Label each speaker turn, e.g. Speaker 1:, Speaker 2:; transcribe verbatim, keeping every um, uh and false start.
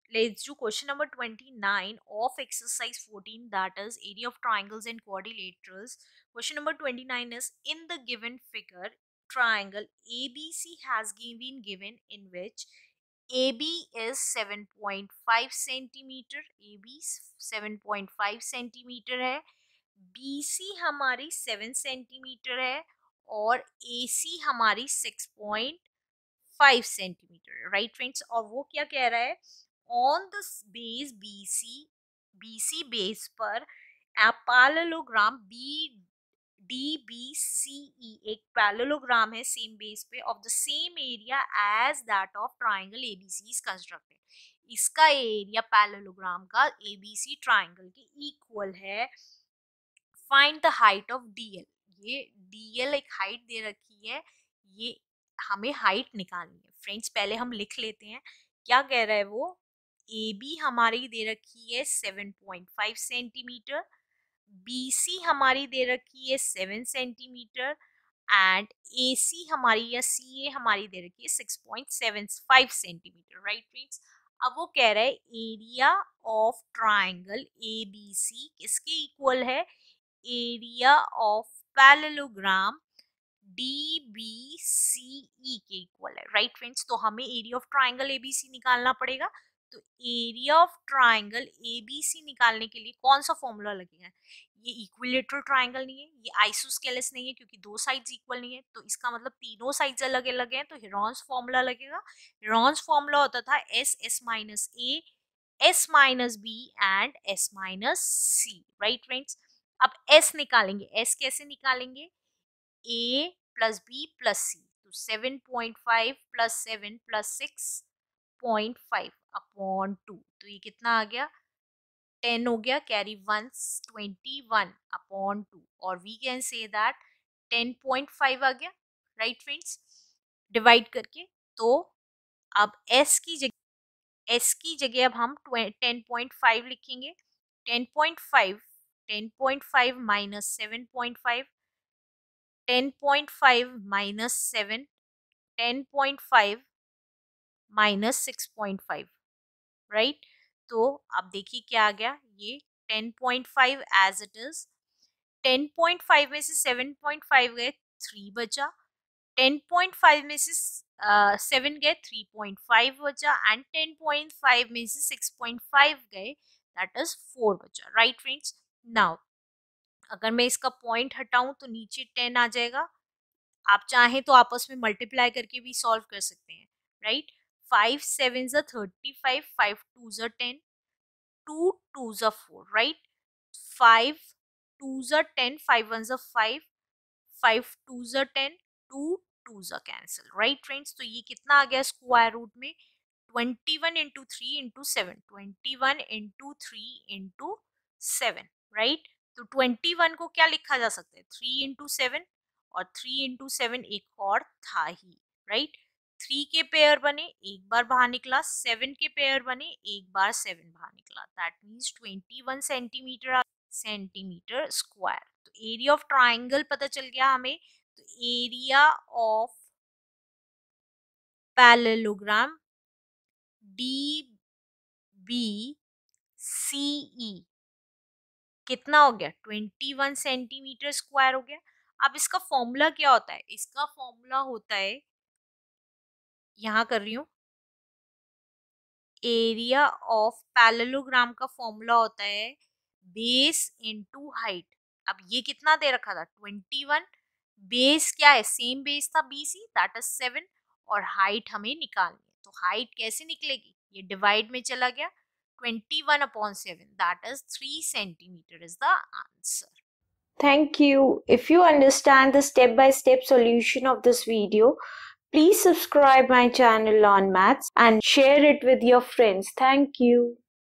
Speaker 1: let's do question number twenty-nine of exercise fourteen, that is area of triangles and quadrilaterals. Question number twenty-nine is, in the given figure, triangle A B C has been given in which A B is seven point five centimeter, A B seven point five centimeter है, B C हमारी seven centimeter है और A C हमारी six point five centimeter, right friends. और वो क्या कह रहा है, on the base B C B C base पर a parallelogram B D B C E एक पैरेललोग्राम है सेम बेस पे of the same area as that of triangle ABC is constructed. इसका एरिया पैरेललोग्राम का ABC triangle के equal है। Find the height of DL. ये DL एक height दे रखी है, ये हमें हाइट निकालनी है। फ्रेंड्स पहले हम लिख लेते हैं क्या कह रहा है वो। ए बी हमारी दे रखी है seven point five centimetre, B C हमारी दे रखी है seven centimetre and A C हमारी या सी ए हमारी दे रखी है six point seven five centimetre, right friends. अब वो कह रहा है area of triangle A B C किसके इक्वल है, area of parallelogram D B C E के इक्वल है, राइट फ्रेंड्स। तो हमें एरिया ऑफ ट्राइंगल एबीसी निकालना पड़ेगा। तो एरिया ऑफ ट्राइंगल एबीसी निकालने के लिए कौन सा फॉर्मूला लगेगा, ये इक्विलेटरल ट्राइंगल नहीं है, ये आइसोस्केलेस नहीं है क्योंकि दो साइड्स इक्वल नहीं है, तो इसका मतलब तीनों साइड्स अलग अलग हैं, तो हेरॉन्स फॉर्मूला लगेगा। हेरॉन्स फॉर्मूला होता था S S minus A, S minus B and S minus C, right friends. अब एस निकालेंगे, एस कैसे निकालेंगे, A plus B plus C, तो seven point five plus seven plus six point five upon two, तो ये कितना आ गया, टेन हो गया, carry one twenty one upon two, और we can say that ten point five आ गया, राइट फ्रेंड्स, डिवाइड करके। तो अब s की जगह s की जगह अब हम टेन पॉइंट फाइव लिखेंगे। Ten point five ten point five minus seven point five, ten point five minus seven, ten point five minus six point five, right. तो अब देखिए क्या आ गया, ये ten point five as it is, ten point five में से seven point five गए, थ्री बचा, टेन पॉइंट फाइव में से सेवन गए, थ्री पॉइंट फाइव बचा, एंड टेन पॉइंट फाइव में से सिक्स पॉइंट फाइव गए, दैट इज फोर बचा, राइट फ्रेंड्स। नाउ अगर मैं इसका पॉइंट हटाऊं तो नीचे टेन आ जाएगा, आप चाहें तो आपस में मल्टीप्लाई करके भी सॉल्व कर सकते हैं, राइट। फाइव सेवन ज़ा थर्टी फाइव, फाइव टू ज़ा टेन, टू टू ज़ा फोर, राइट। फाइव टू ज़ा टेन, फाइव वन ज़ा फाइव, फाइव टू ज़ा टेन, टू टू ज़ा कैंसिल, राइट फ्रेंड्स। तो ये कितना आ गया स्क्वायर रूट में, twenty one into three into seven, twenty one into three into seven, right. तो ट्वेंटी वन को क्या लिखा जा सकता है, थ्री इंटू सेवन, और थ्री इंटू सेवन एक और था ही, राइट। थ्री के पेयर बने, एक बार बाहर निकला, सेवन के पेयर बने, एक बार सेवन बाहर निकला, that means twenty one centimetre centimetre square. तो एरिया ऑफ ट्राइंगल पता चल गया हमें। तो area of parallelogram D B C E कितना हो गया, ट्वेंटी वन सेंटीमीटर स्क्वायर हो गया। अब इसका फॉर्मूला क्या होता है, इसका फॉर्मूला होता है, यहां कर रही हूं, एरिया ऑफ पैरेललोग्राम का फॉर्मूला होता है बेस इनटू हाइट। अब ये कितना दे रखा था, ट्वेंटी वन, बेस क्या है, सेम बेस था बीसी, दैट इज सेवन, और हाइट हमें निकालनी है। तो हाइट कैसे निकलेगी, ये डिवाइड में चला गया, twenty one upon seven, that is three centimetre is the answer.
Speaker 2: Thank you. If you understand the step-by-step solution of this video, please subscribe my channel on Maths and share it with your friends. Thank you.